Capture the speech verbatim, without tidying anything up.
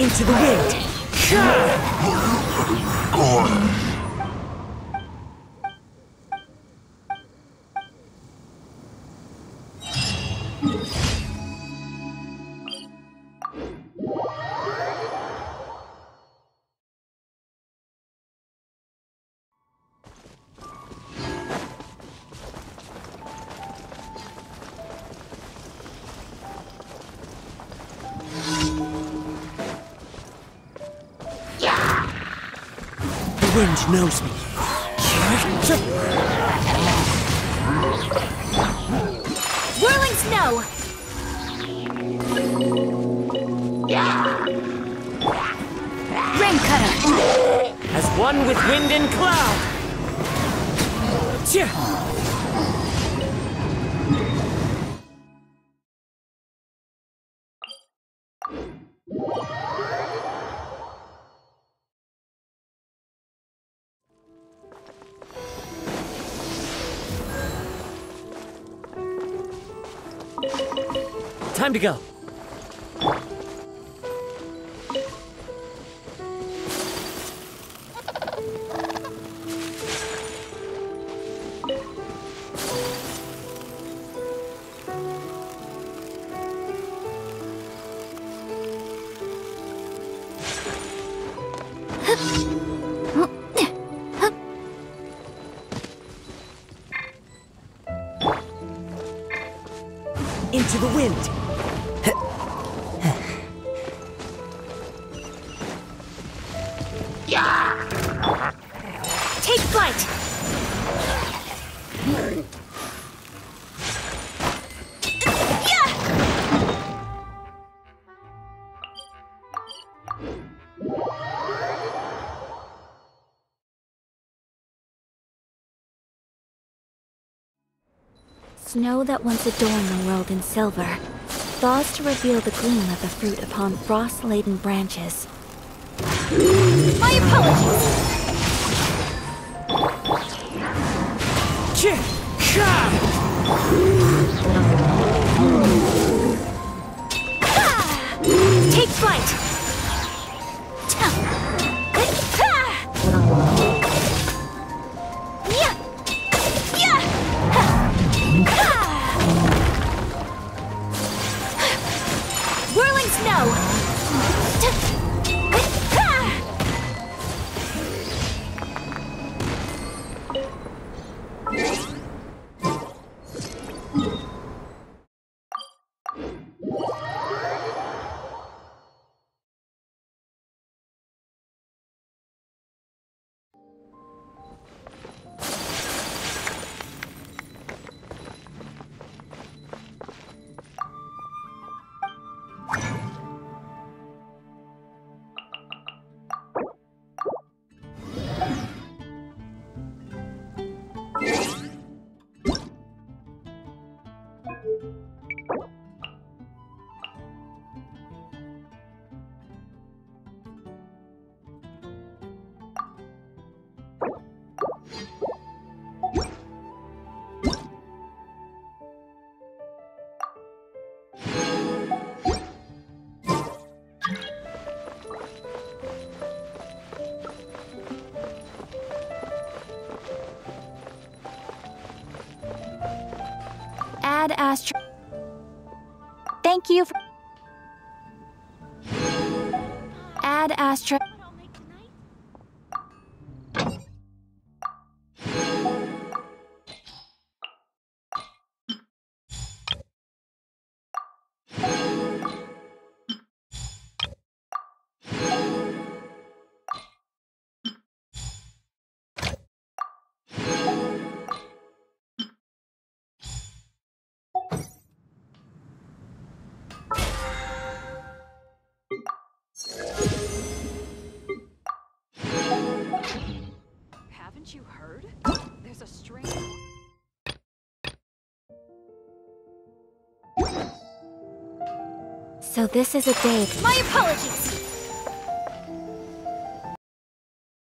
Into the wind! The wind knows me. Whirling snow! Rain cutter! As one with wind and cloud! Time to go. Into the wind. Take flight! Snow that once adorned the world in silver thaws to reveal the gleam of the fruit upon frost-laden branches. My apologies! Take flight! Whirling snow! Ad Astra. Thank you for. Ad Astra. Haven't you heard? There's a strange... So this is a day. My apologies!